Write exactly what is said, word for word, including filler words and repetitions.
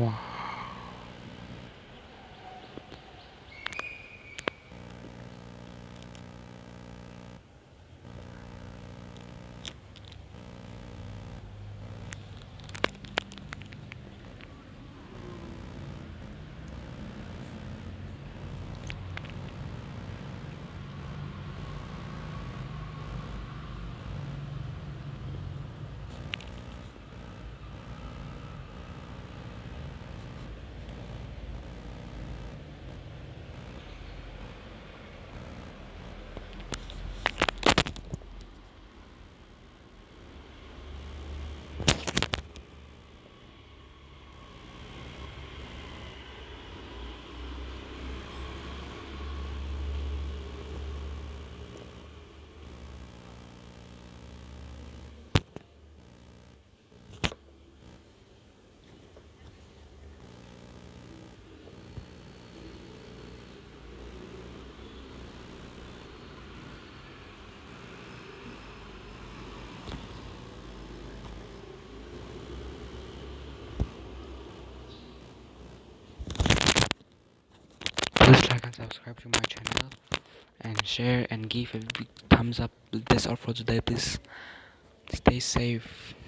Wow. Please like and subscribe to my channel and share and give a big thumbs up. That's all for today. Please stay safe.